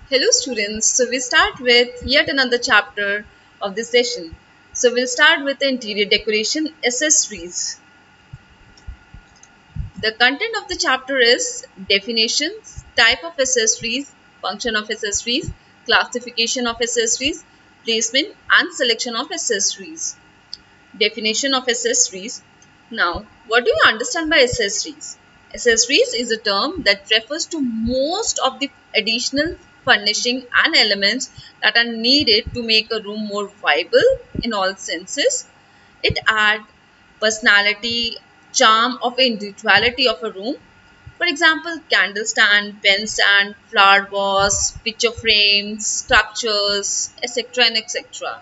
Hello students, so we start with yet another chapter of this session. So we'll start with the interior decoration accessories. The content of the chapter is definitions, type of accessories, function of accessories, classification of accessories, placement and selection of accessories. Definition of accessories. Now, what do you understand by accessories? Accessories is a term that refers to most of the additional furnishing and elements that are needed to make a room more viable in all senses. It adds personality, charm of individuality of a room. For example, candle stand, pen stand, flower vase, picture frames, sculptures, etc. and etc.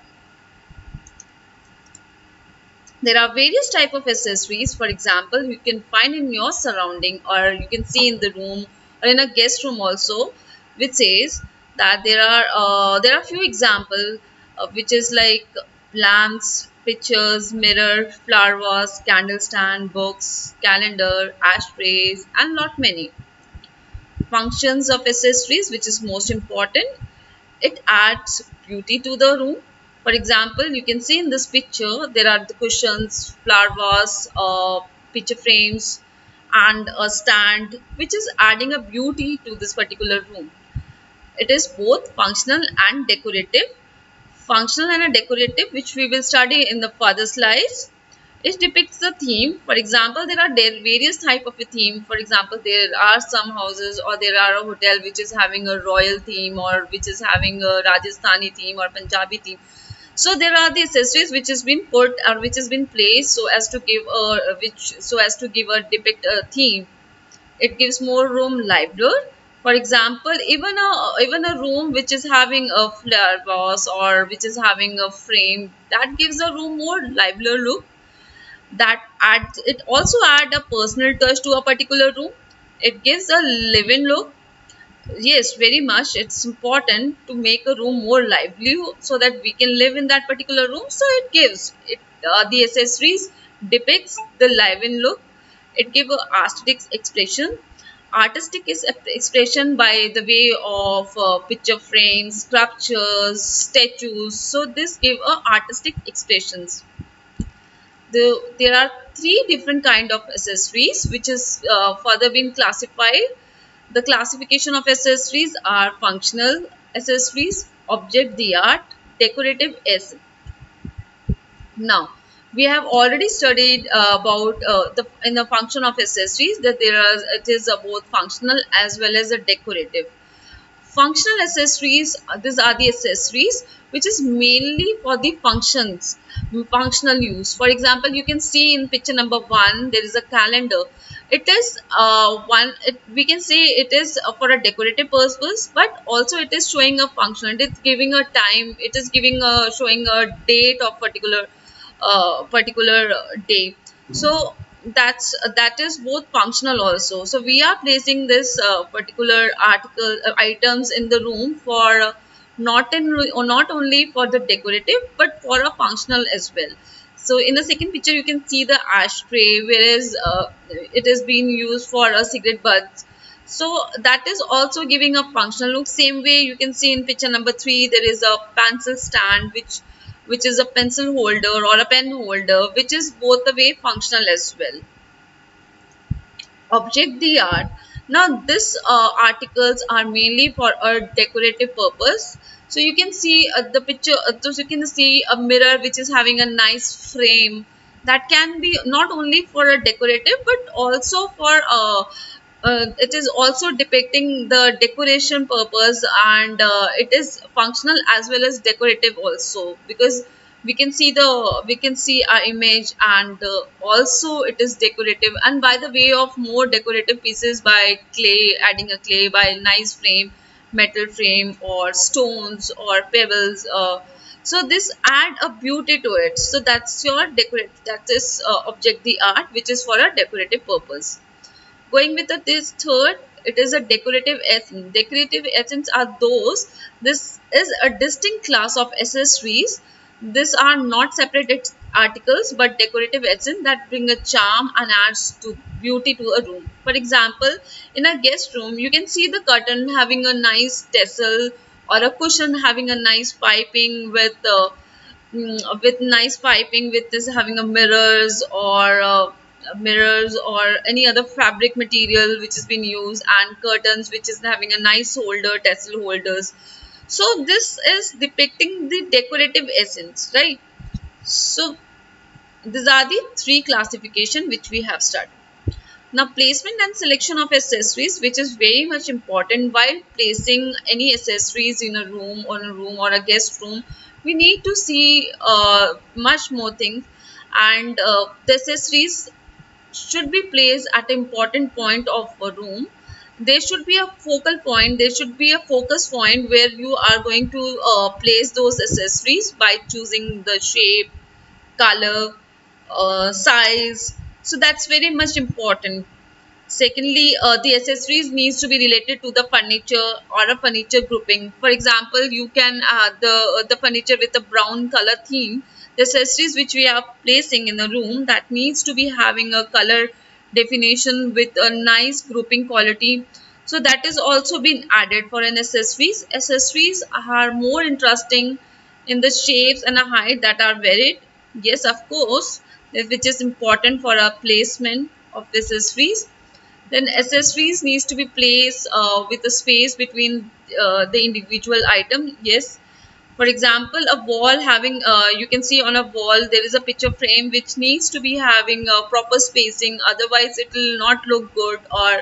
There are various type of accessories. For example, you can find in your surrounding or you can see in the room or in a guest room also, which says that there are few examples which is like lamps, pictures, mirror, flower vase, candle stand, books, calendar, ashtrays, and lot many functions of accessories, which is most important. It adds beauty to the room. For example, you can see in this picture there are the cushions, flower vase, picture frames and a stand which is adding a beauty to this particular room. It is both functional and decorative. Functional and a decorative, which we will study in the further slides. It depicts the theme. For example, there are various type of a theme. For example, there are some houses or there are a hotel which is having a royal theme or which is having a Rajasthani theme or Punjabi theme. So there are the accessories which has been put or which has been placed so as to give a depict a theme. It gives more room livelier. For example, even a room which is having a flower vase or which is having a frame, that gives a room more livelier look. That adds, it also add a personal touch to a particular room. It gives a living look. Yes, very much. It's important to make a room more lively so that we can live in that particular room. So it gives it the accessories depicts the living look. It gives a aesthetic expression. Artistic is expression by the way of picture frames, sculptures, statues. So this give a artistic expressions. There are three different kind of accessories which is further been classified. The classification of accessories are functional accessories, object the art, decorative essence. Now, we have already studied about the in the function of accessories that it is both functional as well as a decorative. Functional accessories, these are the accessories which is mainly for the functional use. For example, you can see in picture number 1 there is a calendar. It is we can say it is for a decorative purpose, but also it is showing a function. It is giving a time, it is giving a showing a date of particular day. So that is both functional also. So we are placing this particular article items in the room for not only for the decorative but for a functional as well. So in the second picture you can see the ashtray, whereas it is being used for a cigarette butts. So that is also giving a functional look. Same way you can see in picture number 3 there is a pencil stand which is a pencil holder or a pen holder, which is both the way functional as well. Object the art. Now this articles are mainly for a decorative purpose. So you can see the picture, so you can see a mirror which is having a nice frame. That can be not only for a decorative but also for it is also depicting the decoration purpose, and it is functional as well as decorative also, because we can see our image, and also it is decorative, and by the way of more decorative pieces by clay, adding a clay by nice frame, metal frame or stones or pebbles, so this add a beauty to it. So that's your that is object the art, which is for a decorative purpose. Going with this third, it is a decorative essence. Decorative essence are those, this is a distinct class of accessories. These are not separated articles but decorative essence that bring a charm and adds to beauty to a room. For example, in a guest room, you can see the curtain having a nice tassel or a cushion having a nice piping with nice piping with this having a mirrors or any other fabric material which has been used, and curtains which is having a nice holder, tassel holders. So this is depicting the decorative essence, right? So these are the three classification which we have started. Now, placement and selection of accessories, which is very much important while placing any accessories in a room or a guest room. We need to see much more things, and the accessories should be placed at an important point of a room. There should be a focal point, there should be a focus point where you are going to place those accessories by choosing the shape, color, size. So that's very much important. Secondly, the accessories needs to be related to the furniture or a furniture grouping. For example, you can the furniture with a brown color theme. The accessories which we are placing in the room that needs to be having a color definition with a nice grouping quality. So that is also been added for an accessories. Accessories are more interesting in the shapes and a height that are varied. Yes, of course, which is important for a placement of the accessories. Then accessories needs to be placed with a space between the individual item. Yes. For example, a wall having, you can see on a wall there is a picture frame which needs to be having a proper spacing. Otherwise, it will not look good, or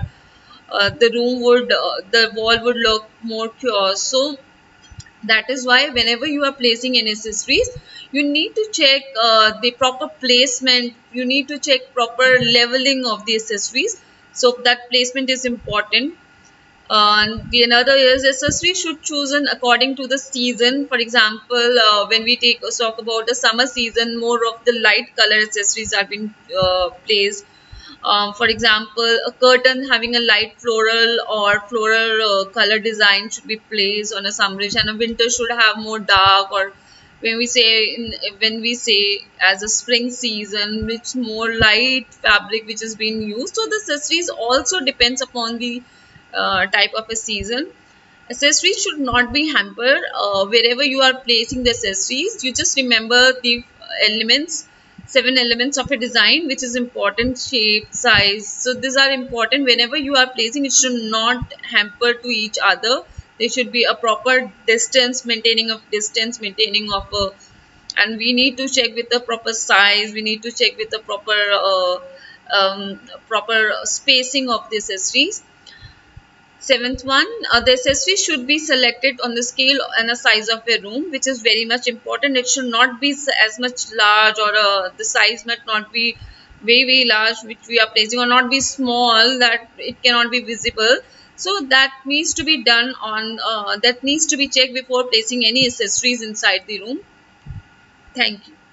the wall would look more chaos. So that is why whenever you are placing any accessories, you need to check the proper placement. You need to check proper leveling of the accessories. So that placement is important. The another is accessories should chosen according to the season. For example, when we talk about the summer season, more of the light color accessories are being placed. For example, a curtain having a light floral or floral color design should be placed on a summerish, and a winter should have more dark. Or when we say as a spring season, which more light fabric which is being used. So the accessories also depends upon the type of a season. Accessories should not be hampered. Wherever you are placing the accessories, you just remember the elements, 7 elements of a design, which is important: shape, size. So these are important. Whenever you are placing, it should not hamper to each other. There should be a proper distance, maintaining of a, and we need to check with the proper size. We need to check with the proper spacing of the accessories. Seventh one, the accessory should be selected on the scale and the size of a room, which is very much important. It should not be as much large, or the size might not be very large, which we are placing, or not be small that it cannot be visible. So that needs to be done on, that needs to be checked before placing any accessories inside the room. Thank you.